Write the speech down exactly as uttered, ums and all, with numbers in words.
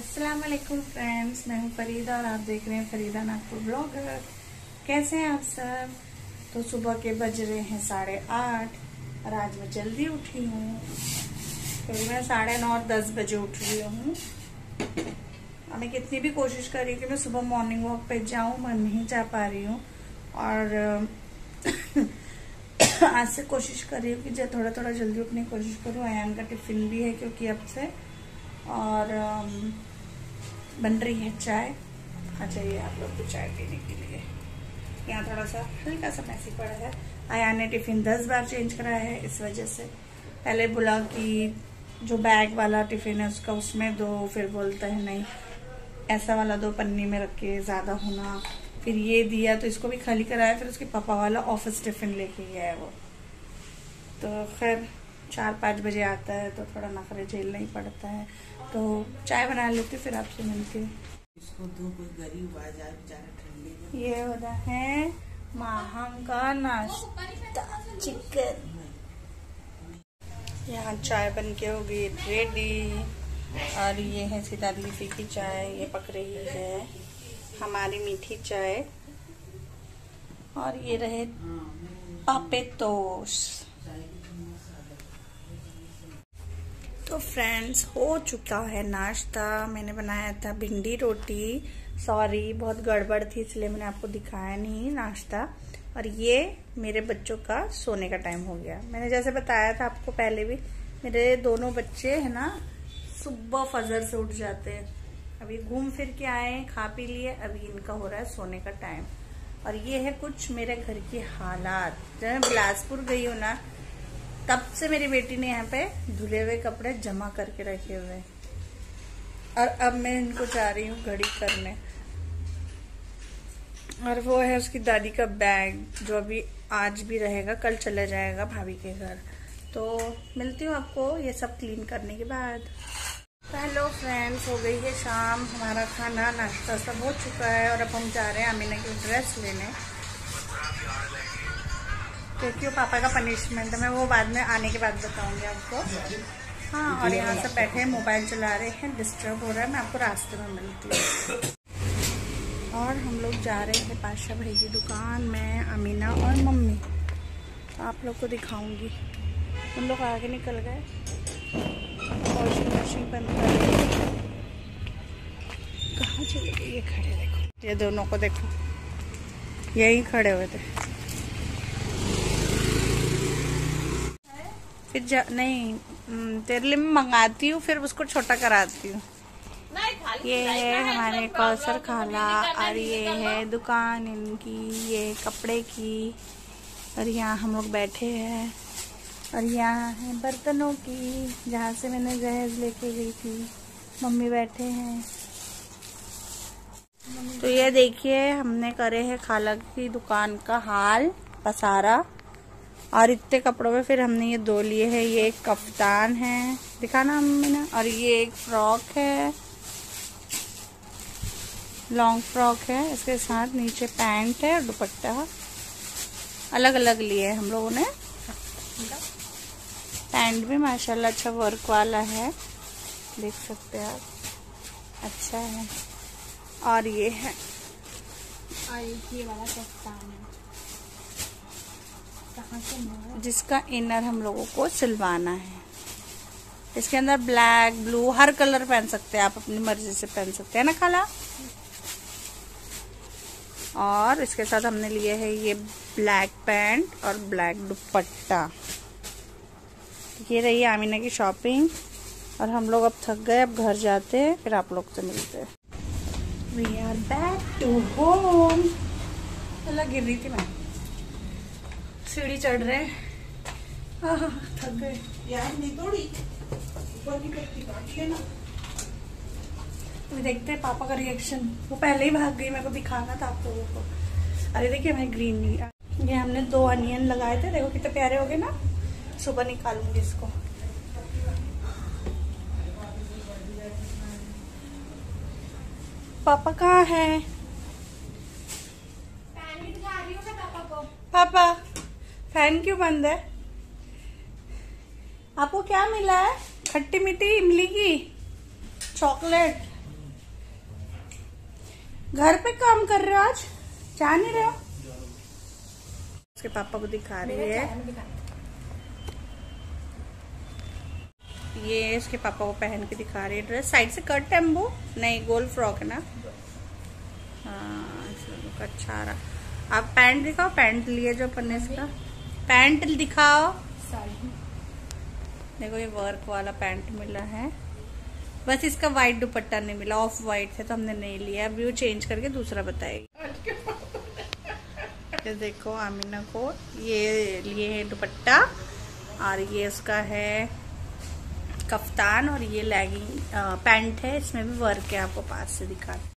अस्सलाम वालेकुम फ्रेंड्स, मैं हूँ फरीदा और आप देख रहे हैं फरीदा नागपुर ब्लॉगर। कैसे हैं आप सब। तो सुबह के बज रहे हैं साढ़े आठ और आज मैं जल्दी उठी हूँ क्योंकि मैं साढ़े नौ और दस बजे उठ रही हूँ। मैं कितनी भी कोशिश कर रही हूँ कि मैं सुबह मॉर्निंग वॉक पे जाऊँ, मैं नहीं जा पा रही हूँ। और आज से कोशिश कर रही हूँ कि थोड़ा थोड़ा जल्दी उठने की कोशिश करूँ। अयान का टिफिन भी है क्योंकि अब से, और बन रही है चाय। आ जाइए आप लोग को चाय पीने के लिए। यहाँ थोड़ा सा हल्का सा मैसी पड़ा है। अयान ने टिफिन दस बार चेंज कराया है, इस वजह से पहले बोला कि जो बैग वाला टिफिन है उसका उसमें दो, फिर बोलता है नहीं ऐसा वाला दो पन्नी में रख के ज्यादा होना, फिर ये दिया तो इसको भी खाली कराया, फिर उसके पापा वाला ऑफिस टिफिन लेके गया है वो। तो खैर चार पाँच बजे आता है तो थोड़ा नखरे झेलना ही पड़ता है। तो चाय बना लेती फिर आपसे मिलके। इसको दो, कोई गरीब आ जाए बेचारा ठंडी में। ये हो रहा है माहम का नाश्ता, चिकन। यहाँ चाय बन के हो गई रेडी और ये है सीता लीफी की चाय, ये पक रही है हमारी मीठी चाय। और ये रहे पापे तोस्ट। तो फ्रेंड्स हो चुका है नाश्ता। मैंने बनाया था भिंडी रोटी, सॉरी बहुत गड़बड़ थी इसलिए मैंने आपको दिखाया नहीं नाश्ता। और ये मेरे बच्चों का सोने का टाइम हो गया। मैंने जैसे बताया था आपको पहले भी, मेरे दोनों बच्चे है ना सुबह फजर से उठ जाते हैं। अभी घूम फिर के आए, खा पी लिए, अभी इनका हो रहा है सोने का टाइम। और ये है कुछ मेरे घर की हालात। जब मैं बिलासपुर गई हूँ ना तब से मेरी बेटी ने यहाँ पे धुले हुए कपड़े जमा करके रखे हुए, और अब मैं इनको जा रही हूँ घड़ी करने। और वो है उसकी दादी का बैग जो अभी आज भी रहेगा, कल चला जाएगा भाभी के घर। तो मिलती हूँ आपको ये सब क्लीन करने के बाद। हेलो फ्रेंड्स, हो गई है शाम, हमारा खाना नाश्ता सब हो चुका है और अब हम जा रहे हैं अमीना की ड्रेस लेने क्योंकि वो पापा का पनिशमेंट है। मैं वो बाद में आने के बाद बताऊंगी आपको। हाँ, और यहाँ सब बैठे हैं मोबाइल चला रहे हैं, डिस्टर्ब हो रहा है। मैं आपको रास्ते में मिलती हूँ। और हम लोग जा रहे हैं पाशा भाई की दुकान में, अमीना और मम्मी। तो आप लोग को दिखाऊंगी। उन लोग आगे निकल गए, वॉशिंग मशीन बंद कर रही। कहाँ चले गए ये खड़े, देखो ये दोनों को देखो, यही खड़े हुए थे। फिर जा, नहीं तेरे लिए मैं मंगाती हूँ फिर उसको छोटा कराती हूँ। ये है हमारे कौसर खाला और ये है दुकान इनकी, ये कपड़े की। और यहाँ हम लोग बैठे हैं और यहाँ है बर्तनों की जहाँ से मैंने जहेज लेके गई थी। मम्मी बैठे हैं। तो ये देखिए हमने करे है खाला की दुकान का हाल पसारा, और इतने कपड़ों में फिर हमने ये दो लिए हैं। ये एक कफ्तान है, दिखाना मम्मी ने, और ये एक फ्रॉक है, लॉन्ग फ्रॉक है, इसके साथ नीचे पैंट है और दुपट्टा अलग अलग लिए हम लोगों ने। पैंट भी माशाल्लाह अच्छा वर्क वाला है, देख सकते हैं आप, अच्छा है। और ये है और ये वाला कफ्तान है जिसका इनर हम लोगों को सिलवाना है। इसके अंदर ब्लैक ब्लू हर कलर पहन सकते हैं आप, अपनी मर्जी से पहन सकते हैं ना खाला। और इसके साथ हमने लिए है ये ब्लैक पैंट और ब्लैक दुपट्टा। ये रही आमीना की शॉपिंग और हम लोग अब थक गए, अब घर जाते हैं, फिर आप लोग से मिलते हैं। We are back to home. चला गिर रही थी मैं, सीढ़ी चढ़ रहे हैं, थक गए यार। नहीं तोड़ी ऊपर की पत्ती काटी है ना। अभी देखते हैं पापा का रिएक्शन। वो पहले ही भाग गई, मेरे को दिखाना था आप लोगों को। अरे देखिए हमारी ग्रीन, ये हमने दो अनियन लगाए थे, देखो कितने प्यारे हो गए ना। सुबह निकालूंगी इसको। पापा कहाँ है? पापा फैन क्यों बंद है? आपको क्या मिला है? खट्टी मीठी इमली की चॉकलेट। घर पे काम कर रहे हो आज, जा नहीं रहे हो? उसके पापा को दिखा रही है, ये इसके पापा को पहन के दिखा रही है ड्रेस। साइड से कट है वो, नहीं गोल फ्रॉक है ना। हाँ इसका अच्छा आ रहा। आप पैंट दिखाओ, पैंट लिए जो अपन ने इसका पैंट दिखाओ। देखो ये वर्क वाला पैंट मिला है, बस इसका वाइट दुपट्टा नहीं मिला, ऑफ वाइट है तो हमने नहीं लिया। अभी वो चेंज करके दूसरा बताएगी। ये देखो आमीना को ये लिए है दुपट्टा, और ये उसका है कफ्तान, और ये लेगिंग पैंट है, इसमें भी वर्क है, आपको पास से दिखा